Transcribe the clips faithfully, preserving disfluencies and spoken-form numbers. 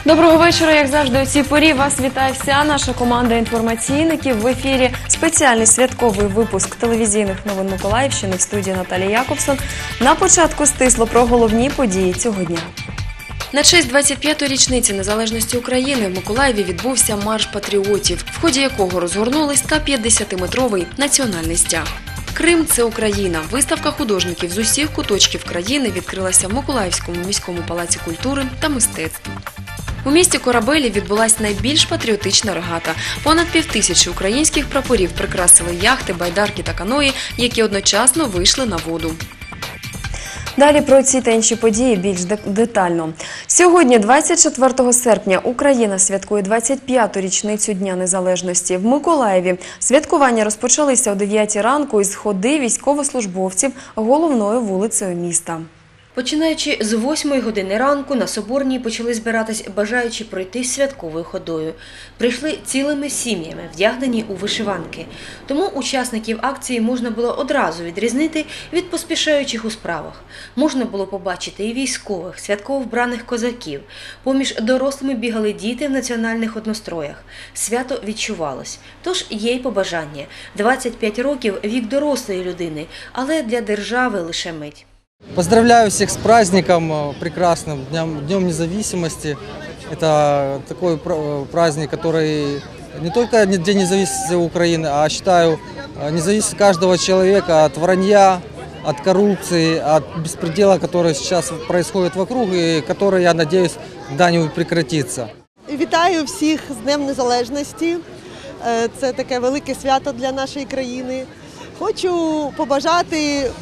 Доброго вечора, як завжди, у цій порі вас вітає вся наша команда інформаційників. В ефірі спеціальний святковий випуск телевізійних новин Миколаївщини в студії Наталія Якобсон. На початку стисло про головні події цього дня. На честь двадцять п'ятої річниці незалежності України в Миколаєві відбувся марш патріотів, в ході якого розгорнули сто п'ятдесятиметровий національний стяг. Крим – це Україна. Виставка художників з усіх куточків країни відкрилася в Миколаївському міському палаці культури та мистецтв. У місті Корабелі відбулася найбільш патріотична регата. Понад півтисячі українських прапорів прикрасили яхти, байдарки та каної, які одночасно вийшли на воду. Далі про ці та інші події більш детально. Сьогодні, двадцять четвертого серпня, Україна святкує двадцять п'яту річницю Дня Незалежності. В Миколаєві святкування розпочалися о дев'ятій ранку із ходи військовослужбовців головною вулицею міста. Починаючи з восьмої години ранку на Соборній почали збиратись бажаючі пройти святковою ходою. Прийшли цілими сім'ями, вдягнені у вишиванки. Тому учасників акції можна було одразу відрізнити від поспішаючих у справах. Можна було побачити і військових, святково вбраних козаків. Поміж дорослими бігали діти в національних одностроях. Свято відчувалось. Тож є й побажання. двадцять п'ять років – вік дорослої людини, але для держави лише мить. Поздравляю всех с праздником прекрасным, Днем, Днем Независимости. Это такой праздник, который не только День независимости Украины, а считаю независимость каждого человека от вранья, от коррупции, от беспредела, который сейчас происходит вокруг и который, я надеюсь, когда-нибудь прекратится. Вітаю всіх з Днем Незалежності. Це таке велике свято для нашої країни. Хочу побажати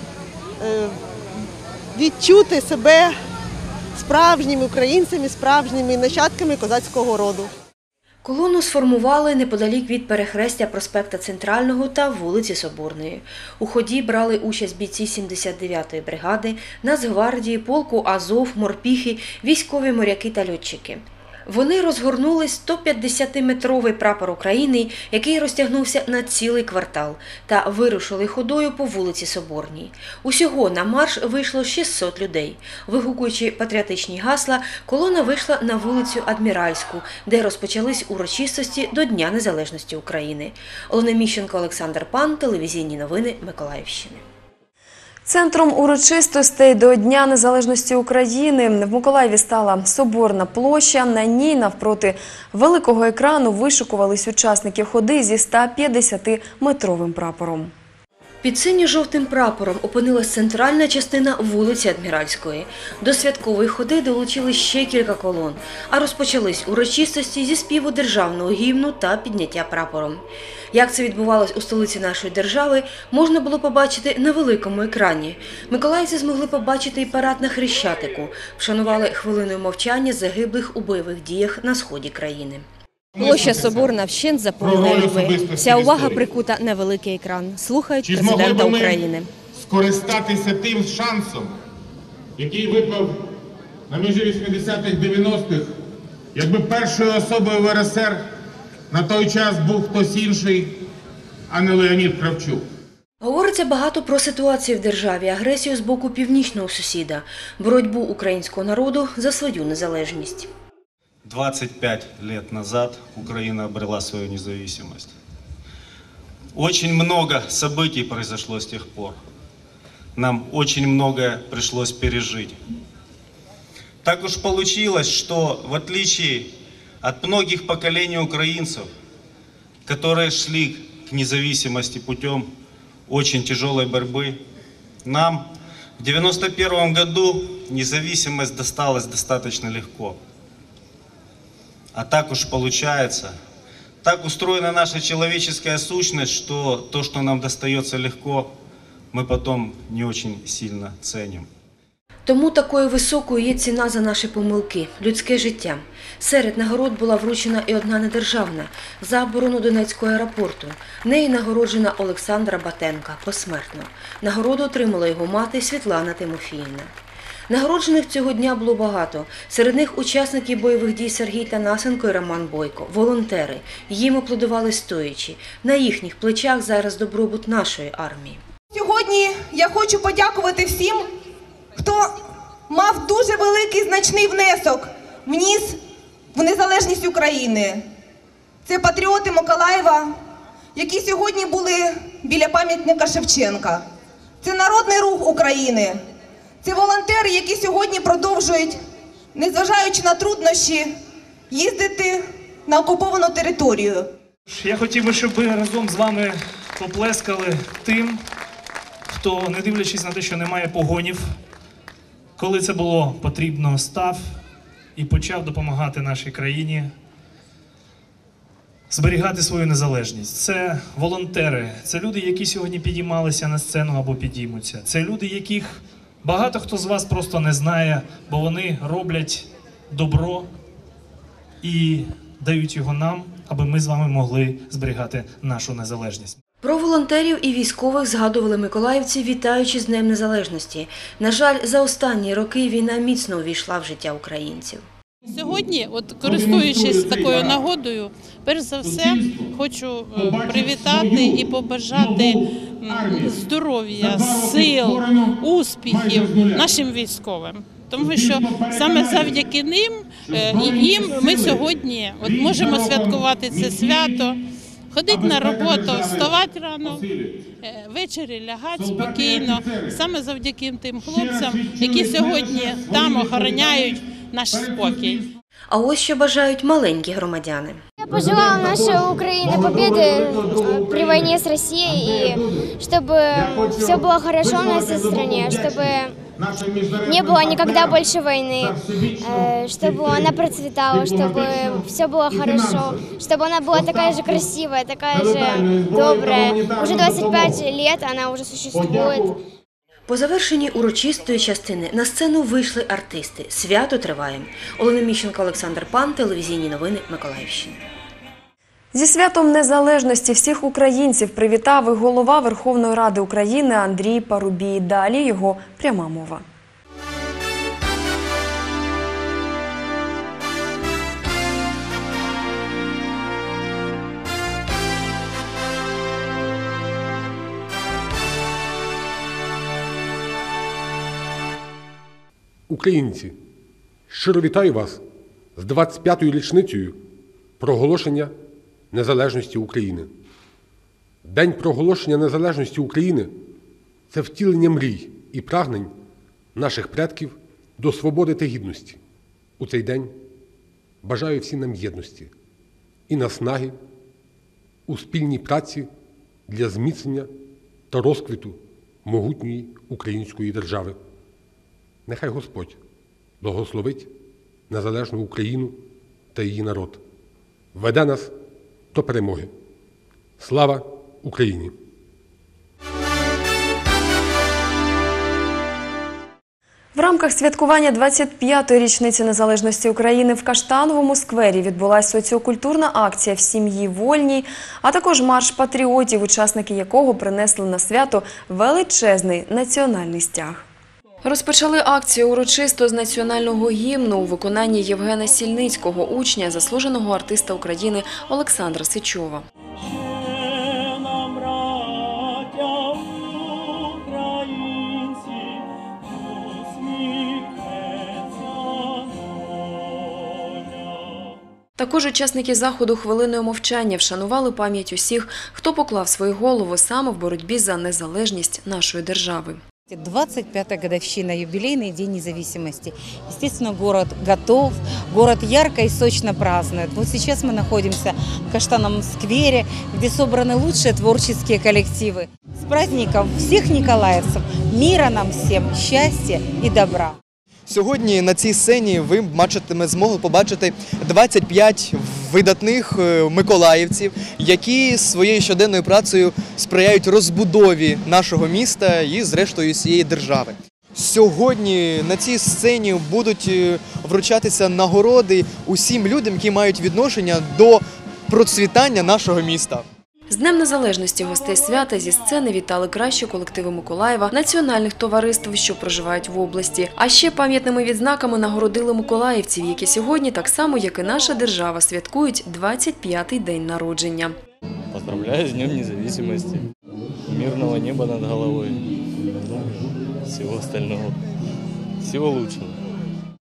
відчути себе справжніми українцями, справжніми нащадками козацького роду. Колону сформували неподалік від перехрестя проспекта Центрального та вулиці Соборної. У ході брали участь бійці сімдесят дев'ятої бригади, Нацгвардії, полку Азов, морпіхи, військові моряки та льотчики. Вони розгорнули сто п'ятдесятиметровий прапор України, який розтягнувся на цілий квартал, та вирушили ходою по вулиці Соборній. Усього на марш вийшло шістсот людей. Вигукуючи патріотичні гасла, колона вийшла на вулицю Адміральську, де розпочались урочистості до Дня Незалежності України. Олена Міщенко, Олександр Пан, телевізійні новини Миколаївщини. Центром урочистостей до Дня Незалежності України в Миколаєві стала Соборна площа. На ній навпроти великого екрану вишикувались учасники ходи зі сто п'ятдесятиметровим прапором. Під синьо-жовтим прапором опинилась центральна частина вулиці Адміральської. До святкової ходи долучили ще кілька колон, а розпочались урочистості зі співу державного гімну та підняття прапором. Як це відбувалось у столиці нашої держави, можна було побачити на великому екрані. Миколаївці змогли побачити і парад на Хрещатику, вшанували хвилиною мовчання загиблих у бойових діях на сході країни. Площа Соборна вщент заповнена людьми. Вся увага прикута на великий екран. Слухають президента України. Скористатися тим шансом, який випав на межі вісімдесятих-дев'яностих, якби першою особою в РСР на той час був хтось інший, а не Леонід Кравчук. Говориться багато про ситуацію в державі, агресію з боку північного сусіда, боротьбу українського народу за свою незалежність. двадцать пять лет назад Украина обрела свою независимость. Очень много событий произошло с тех пор. Нам очень многое пришлось пережить. Так уж получилось, что в отличие от многих поколений украинцев, которые шли к независимости путем очень тяжелой борьбы, нам в девяносто первом году независимость досталась достаточно легко. А так уж получается, так устроена наша человеческая сущность, что то, что нам достается легко, мы потом не очень сильно ценим. Тому такою високою є ціна за наші помилки – людське життя. Серед нагород була вручена і одна недержавна – за оборону Донецького аеропорту. Нею нагороджена Олександра Батенка посмертно. Нагороду отримала його мати Світлана Тимофіївна. Нагороджених цього дня було багато. Серед них учасники бойових дій Сергій Танасенко і Роман Бойко, волонтери. Їм аплодували стоячи. На їхніх плечах зараз добробут нашої армії. Сьогодні я хочу подякувати всім, хто мав дуже великий значний внесок, вніс в незалежність України. Це патріоти Миколаєва, які сьогодні були біля пам'ятника Шевченка. Це Народний рух України. Це волонтери, які сьогодні продовжують, незважаючи на труднощі, їздити на окуповану територію. Я хотів би, щоб ви разом з вами поплескали тим, хто, не дивлячись на те, що немає погонів, коли це було потрібно, став і почав допомагати нашій країні зберігати свою незалежність. Це волонтери, це люди, які сьогодні підіймалися на сцену або підіймуться. Це люди, яких багато хто з вас просто не знає, бо вони роблять добро і дають його нам, аби ми з вами могли зберігати нашу незалежність. Про волонтерів і військових згадували миколаївці, вітаючи з Днем Незалежності. На жаль, за останні роки війна міцно увійшла в життя українців. Сьогодні, от користуючись такою нагодою, перш за все хочу привітати і побажати здоров'я, сил, успіхів нашим військовим. Тому що саме завдяки ним і їм ми сьогодні от можемо святкувати це свято, ходити на роботу, вставати рано, ввечері лягати спокійно, саме завдяки тим хлопцям, які сьогодні там охороняють наш спокій. А ось що бажають маленькі громадяни. Я пожелала нашей Украине победы при войне с Россией, и чтобы все было хорошо у нас в стране, чтобы не было никогда больше войны, чтобы она процветала, чтобы все было хорошо, чтобы она была такая же красивая, такая же добрая. Уже двадцять п'ять лет она уже существует. По завершенні урочистої частини на сцену вийшли артисти. Свято триває. Олена Міщенко, Олександр Пан, телевізійні новини Миколаївщини. Зі святом незалежності всіх українців привітав і голова Верховної Ради України Андрій Парубій. Далі його пряма мова. Українці, щиро вітаю вас з двадцять п'ятою річницею проголошення незалежності України. День проголошення незалежності України – це втілення мрій і прагнень наших предків до свободи та гідності. У цей день бажаю всім нам єдності і наснаги у спільній праці для зміцнення та розквіту могутньої української держави. Нехай Господь благословить незалежну Україну та її народ, веде нас до перемоги. Слава Україні! В рамках святкування двадцять п'ятої річниці незалежності України в Каштановому сквері відбулася соціокультурна акція «В сім'ї вольній», а також марш патріотів, учасники якого принесли на свято величезний національний стяг. Розпочали акцію урочисто з національного гімну у виконанні Євгена Сільницького, учня, заслуженого артиста України Олександра Сичова. Також учасники заходу хвилиною мовчання вшанували пам'ять усіх, хто поклав свої голови саме в боротьбі за незалежність нашої держави. двадцать пятая годовщина, юбилейный День независимости. Естественно, город готов, город ярко и сочно празднует. Вот сейчас мы находимся в Каштановом сквере, где собраны лучшие творческие коллективы. С праздником всех николаевцев, мира нам всем, счастья и добра. Сьогодні на цій сцені ви матимете змогу побачити двадцять п'ять видатних миколаївців, які своєю щоденною працею сприяють розбудові нашого міста і, зрештою, всієї держави. Сьогодні на цій сцені будуть вручатися нагороди усім людям, які мають відношення до процвітання нашого міста. З Днем Незалежності гостей свята зі сцени вітали кращі колективи Миколаєва, національних товариств, що проживають в області. А ще пам'ятними відзнаками нагородили миколаївців, які сьогодні, так само як і наша держава, святкують двадцять п'ятий день народження. Поздравляю з Днем Незалежності, мирного неба над головою, всього остального, всього лучшого.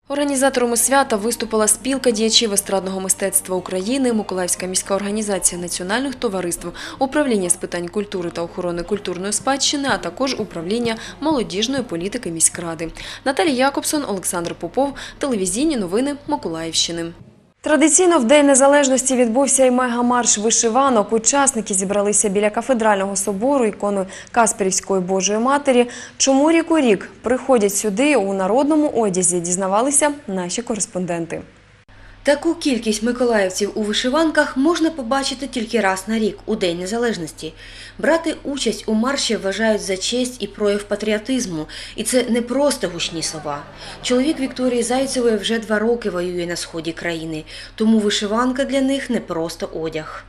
Організаторами свята виступила спілка діячів естрадного мистецтва України, Миколаївська міська організація національних товариств, управління з питань культури та охорони культурної спадщини, а також управління молодіжної політики міськради. Наталія Якобсон, Олександр Попов, телевізійні новини Миколаївщини. Традиційно в День Незалежності відбувся і мегамарш вишиванок. Учасники зібралися біля кафедрального собору ікони Касперівської Божої Матері. Чому рік у рік приходять сюди у народному одязі, дізнавалися наші кореспонденти. Таку кількість миколаївців у вишиванках можна побачити тільки раз на рік, у День Незалежності. Брати участь у марші вважають за честь і прояв патріотизму. І це не просто гучні слова. Чоловік Вікторії Зайцевої вже два роки воює на сході країни, тому вишиванка для них не просто одяг.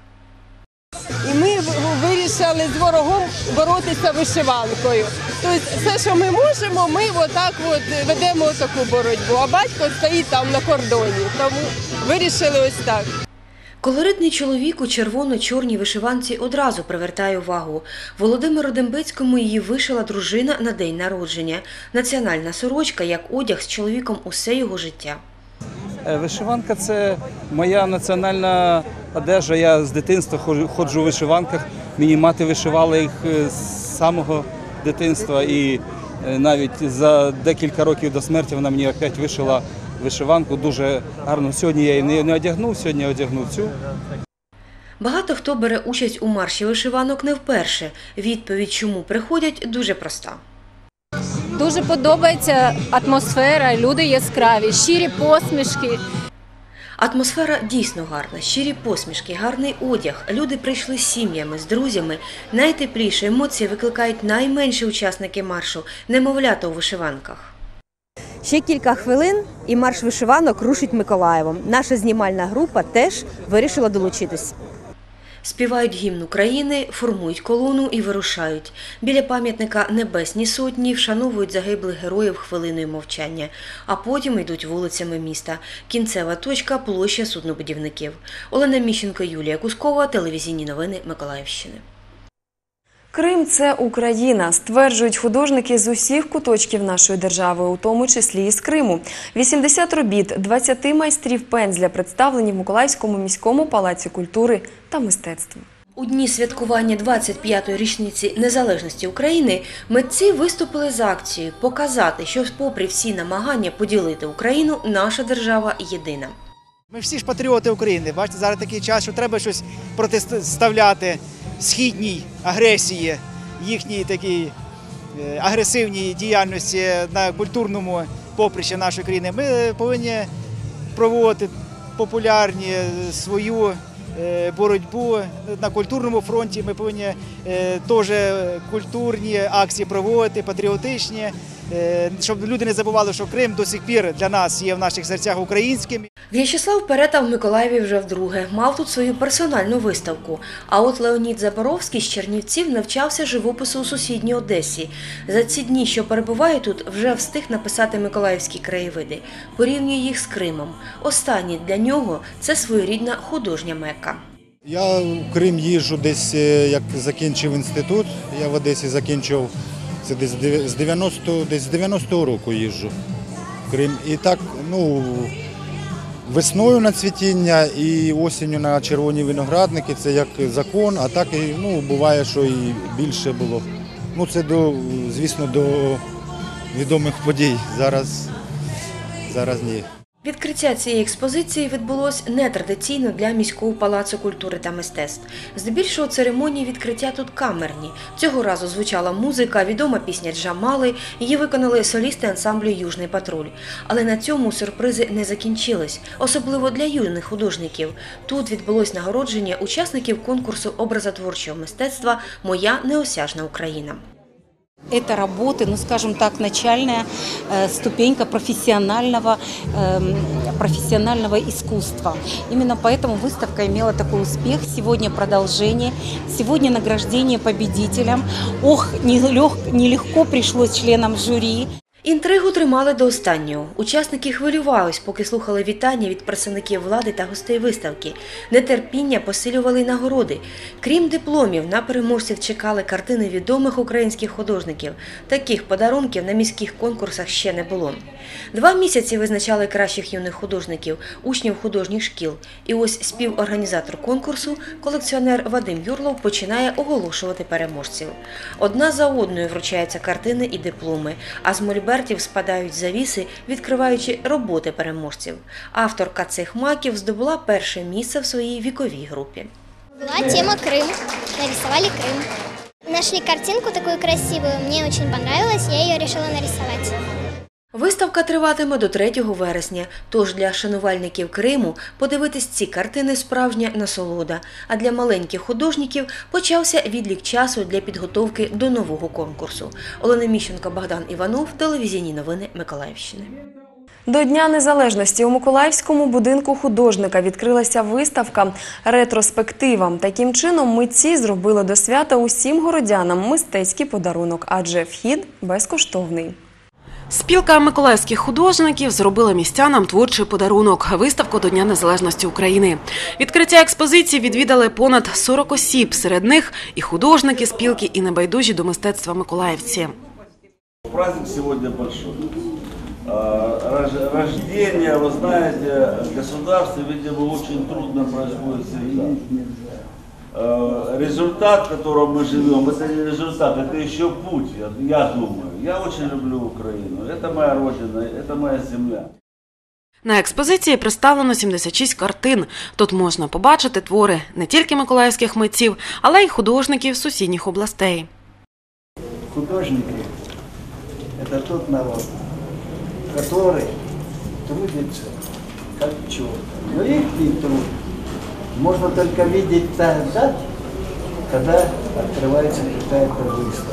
І ми вирішили з ворогом боротися вишиванкою. Тобто все, що ми можемо, ми отак от ведемо таку боротьбу. А батько стоїть там на кордоні, тому вирішили ось так. Колоритний чоловік у червоно-чорній вишиванці одразу привертає увагу. Володимиру Дембецькому її вишила дружина на день народження. Національна сорочка як одяг з чоловіком усе його життя. Вишиванка – це моя національна одежа. Я з дитинства ходжу у вишиванках. Мені мати вишивала їх з самого дитинства. І навіть за декілька років до смерті вона мені опять вишила вишиванку. Дуже гарно. Сьогодні я її не одягнув, сьогодні я одягнув цю. Багато хто бере участь у марші вишиванок не вперше. Відповідь, чому приходять, дуже проста. Дуже подобається атмосфера, люди яскраві, щирі посмішки. Атмосфера дійсно гарна, щирі посмішки, гарний одяг. Люди прийшли з сім'ями, з друзями. Найтепліші емоції викликають найменші учасники маршу – немовлята у вишиванках. Ще кілька хвилин і марш вишиванок рушить Миколаєвом. Наша знімальна група теж вирішила долучитись. Співають гімн України, формують колону і вирушають. Біля пам'ятника Небесній Сотні вшановують загиблих героїв хвилиною мовчання, а потім йдуть вулицями міста. Кінцева точка – площа суднобудівників. Олена Міщенко, Юлія Кускова, телевізійні новини Миколаївщини. Крим – це Україна, стверджують художники з усіх куточків нашої держави, у тому числі і з Криму. вісімдесят робіт, двадцять майстрів пензля представлені в Миколаївському міському палаці культури та мистецтва. У дні святкування двадцять п'ятої річниці незалежності України митці виступили з акцією показати, що попри всі намагання поділити Україну, наша держава єдина. Ми всі ж патріоти України. Бачите, зараз такий час, що треба щось протиставляти східній агресії, їхній такій агресивній діяльності на культурному поприщі нашої країни. Ми повинні проводити популярні свою боротьбу на культурному фронті. Ми повинні теж культурні акції проводити, патріотичні, щоб люди не забували, що Крим до сих пір для нас є в наших серцях українським. В'ячеслав Перета в Миколаєві вже вдруге. Мав тут свою персональну виставку. А от Леонід Запоровський з Чернівців навчався живопису у сусідній Одесі. За ці дні, що перебуває тут, вже встиг написати миколаївські краєвиди. Порівнює їх з Кримом. Останній для нього – це своєрідна художня Мекка. Я в Крим їжджу десь, як закінчив інститут. Я в Одесі закінчив, це десь з дев'яностого, десь з дев'яностого року їжджу в Крим. І так, ну, весною на цвітіння і осінню на червоні виноградники, це як закон, а так і, ну, буває, що і більше було. Ну, це, до, звісно, до відомих подій. Зараз, зараз ні. Відкриття цієї експозиції відбулось нетрадиційно для міського палацу культури та мистецтв. Здебільшого церемонії відкриття тут камерні. Цього разу звучала музика, відома пісня Джамали, її виконали солісти ансамблю «Южний патруль». Але на цьому сюрпризи не закінчились, особливо для юних художників. Тут відбулось нагородження учасників конкурсу образотворчого мистецтва «Моя неосяжна Україна». Это работы, ну скажем так, начальная э, ступенька профессионального, э, профессионального искусства. Именно поэтому выставка имела такой успех. Сегодня продолжение, сегодня награждение победителям. Ох, нелег, нелегко пришлось членам жюри. Інтригу тримали до останнього. Учасники хвилювались, поки слухали вітання від представників влади та гостей виставки. Нетерпіння посилювали й нагороди. Крім дипломів, на переможців чекали картини відомих українських художників. Таких подарунків на міських конкурсах ще не було. Два місяці визначали кращих юних художників, учнів художніх шкіл. І ось співорганізатор конкурсу, колекціонер Вадим Юрлов, починає оголошувати переможців. Одна за одною вручаються картини і дипломи, а з мольбертів спадають завіси, відкриваючи роботи переможців. Авторка цих маків здобула перше місце в своїй віковій групі. Була тема Крым. Нарисовали Крым. Нашли картинку такую красивую. Мне очень понравилось, я ее решила нарисовать. Виставка триватиме до третього вересня, тож для шанувальників Криму подивитись ці картини – справжня насолода, а для маленьких художників почався відлік часу для підготовки до нового конкурсу. Олена Міщенко, Богдан Іванов, телевізійні новини Миколаївщини. До Дня Незалежності у Миколаївському будинку художника відкрилася виставка «Ретроспектива». Таким чином митці зробили до свята усім городянам мистецький подарунок, адже вхід безкоштовний. Спілка миколаївських художників зробила містянам творчий подарунок – виставку до Дня Незалежності України. Відкриття експозиції відвідали понад сорок осіб, серед них і художники спілки, і небайдужі до мистецтва миколаївці. Праздник сьогодні большой. Рождение, вы знаете, государство, видимо, очень трудно происходит всегда. Результат, в котором мы живем, это не результат, это еще путь, я думаю. Я очень люблю Украину, это моя родина, это моя земля. На експозиції представлено сімдесят шість картин. Тут можна побачити твори не тільки миколаївських митців, але й художників сусідніх областей. Художники – это тот народ, который трудится как черт. Но их труд можно только видеть тогда, когда открывается какая-то выставка.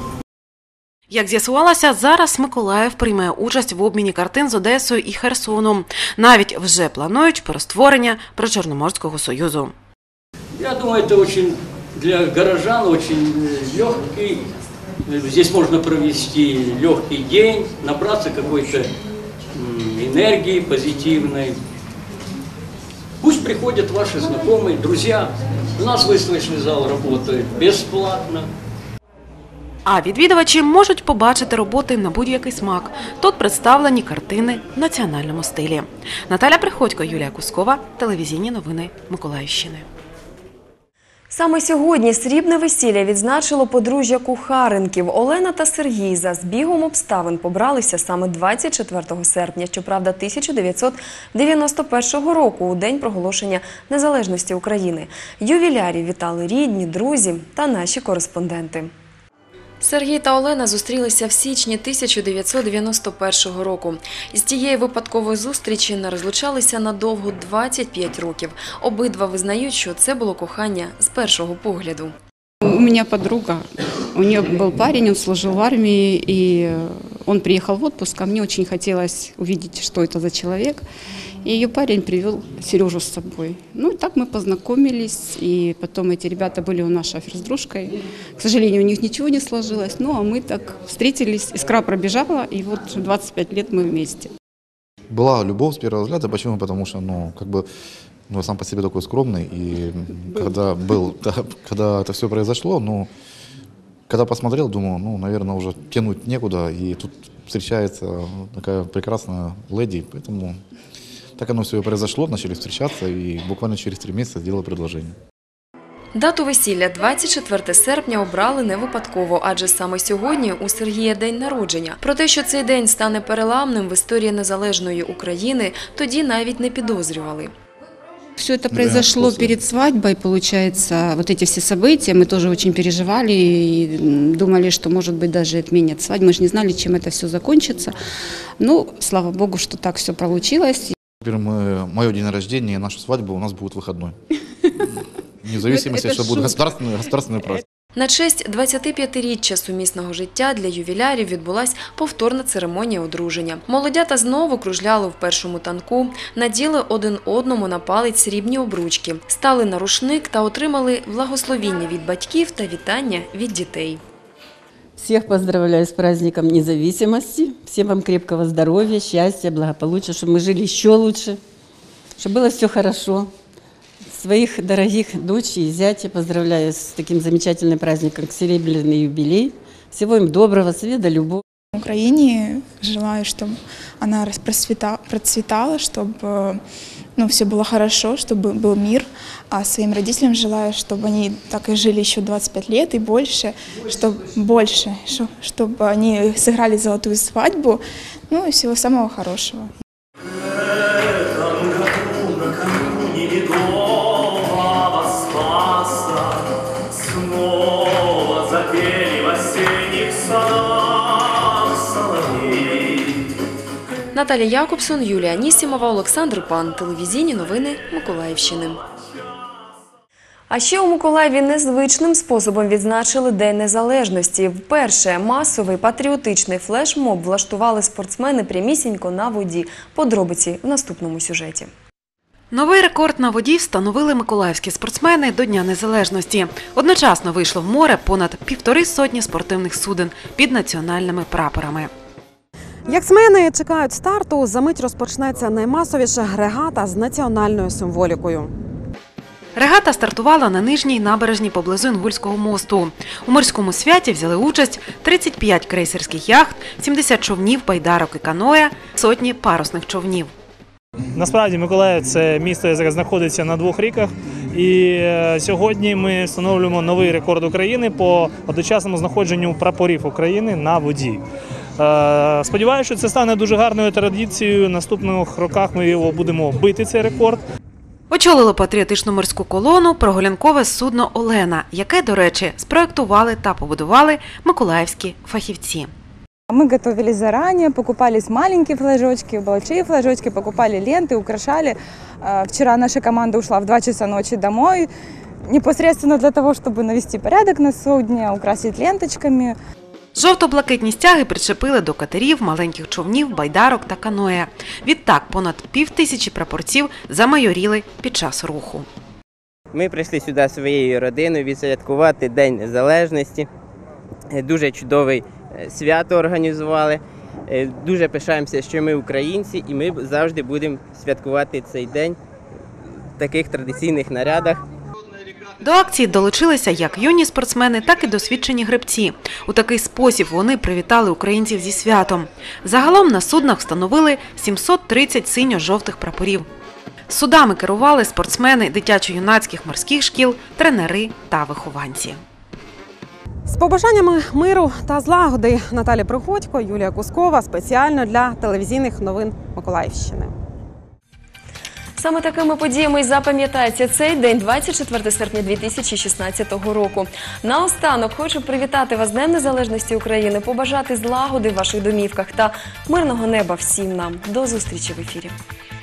Як з'ясувалося, зараз Миколаїв приймає участь в обміні картин з Одесою і Херсоном. Навіть вже планують перестворення Причорноморського союзу. Я думаю, это очень для горожан очень легкий. Здесь можно провести легкий день, набраться какой-то энергии позитивной. Пусть приходят ваши знакомые, друзья. У нас выставочный зал работает бесплатно. А відвідувачі можуть побачити роботи на будь-який смак. Тут представлені картини в національному стилі. Наталя Приходько, Юлія Кускова, телевізійні новини Миколаївщини. Саме сьогодні срібне весілля відзначило подружжя Кухаренків. Олена та Сергій за збігом обставин побралися саме двадцять четвертого серпня, щоправда, тисяча дев'ятсот дев'яносто першого року, у день проголошення незалежності України. Ювілярів вітали рідні, друзі та наші кореспонденти. Сергій та Олена зустрілися в січні тисяча дев'ятсот дев'яносто першого року. З тієї випадкової зустрічі не розлучалися надовго двадцять п'ять років. Обидва визнають, що це було кохання з першого погляду. У меня подруга, у нее был парень, он служил в армии, и он приехал в отпуск, а мне очень хотелось увидеть, что это за человек. И ее парень привел Сережу с собой. Ну и так мы познакомились, и потом эти ребята были у нас шофер с дружкой. К сожалению, у них ничего не сложилось, ну а мы так встретились, искра пробежала, и вот двадцать пять лет мы вместе. Была любовь с первого взгляда. Почему? Потому что, ну, как бы, ну, сам по себе такой скромный, и когда был, да, когда это все произошло, ну, когда посмотрел, думаю, ну, наверное, уже тянуть некуда, и тут встречается такая прекрасная леди, поэтому так оно все и произошло, начали встречаться, и буквально через три месяца сделали предложение. Дату весілля двадцять четверте серпня обрали не випадково, адже саме сьогодні у Сергія день народження. Про те, що цей день стане переламним в історії незалежної України, тоді навіть не підозрювали. Все это произошло да, перед свадьбой, получается, вот эти все события, мы тоже очень переживали и думали, что, может быть, даже отменят свадьбу. Мы же не знали, чем это все закончится. Ну, слава богу, что так все получилось. Теперь мы, мое день рождения и наша свадьба у нас будет выходной. Вне зависимости, что будет государственный, государственный праздник. На честь двадцятип'ятиріччя сумісного життя для ювілярів відбулась повторна церемонія одруження. Молодята знову кружляли в першому танку, наділи один одному на палець срібні обручки, стали на рушник та отримали благословіння від батьків та вітання від дітей. Всех поздравляю с праздником независимости. Всем вам крепкого здоровья, счастья, благополучия, чтобы мы жили еще лучше, чтобы было все хорошо. Своих дорогих дочей и зятей поздравляю с таким замечательным праздником, серебряный юбилей. Всего им доброго, света, любовь. Украине желаю, чтобы она процветала, чтобы ну, все было хорошо, чтобы был мир. А своим родителям желаю, чтобы они так и жили еще двадцать пять лет и больше, чтобы больше, чтобы они сыграли золотую свадьбу. Ну и всего самого хорошего. Наталія Якобсон, Юлія Анісімова, Олександр Пан. Телевізійні новини Миколаївщини. А ще у Миколаєві незвичним способом відзначили День Незалежності. Вперше масовий патріотичний флешмоб влаштували спортсмени прямісінько на воді. Подробиці в наступному сюжеті. Новий рекорд на воді встановили миколаївські спортсмени до Дня Незалежності. Одночасно вийшло в море понад півтори сотні спортивних суден під національними прапорами. Яхтсмени чекають старту, замить розпочнеться наймасовіша регата з національною символікою. Регата стартувала на нижній набережній поблизу Інгульського мосту. У морському святі взяли участь тридцять п'ять крейсерських яхт, сімдесят човнів, байдарок і каноє, сотні парусних човнів. Насправді Миколаїв – це місто, яке знаходиться на двох ріках. І сьогодні ми встановлюємо новий рекорд України по одночасному знаходженню прапорів України на воді. Сподіваюся, що це стане дуже гарною традицією. В наступних роках ми його будемо бити, цей рекорд. Очолило патріотичну морську колону прогулянкове судно «Олена», яке, до речі, спроєктували та побудували миколаївські фахівці. Мы готовились заранее, покупались маленькие флажочки, большие флажочки, покупали ленты, украшали. Вчера наша команда ушла в два часа ночи домой, непосредственно для того, чтобы навести порядок на судне, украсить ленточками. Жовто-блакитні стяги причепили до катерів, маленьких човнів, байдарок та каноє. Відтак понад півтисячі прапорців замайоріли під час руху. Ми прийшли сюди своєю родиною відсвяткувати День Незалежності. Дуже чудовий свято організували. Дуже пишаємося, що ми українці, і ми завжди будемо святкувати цей день в таких традиційних нарядах. До акції долучилися як юні спортсмени, так і досвідчені гребці. У такий спосіб вони привітали українців зі святом. Загалом на суднах встановили сімсот тридцять синьо-жовтих прапорів. Судами керували спортсмени дитячо-юнацьких морських шкіл, тренери та вихованці. З побажаннями миру та злагоди Наталія Приходько, Юлія Кускова спеціально для телевізійних новин Миколаївщини. Саме такими подіями й запам'ятається цей день, двадцять четвертого серпня дві тисячі шістнадцятого року. Наостанок хочу привітати вас з Днем Незалежності України, побажати злагоди в ваших домівках та мирного неба всім нам. До зустрічі в ефірі.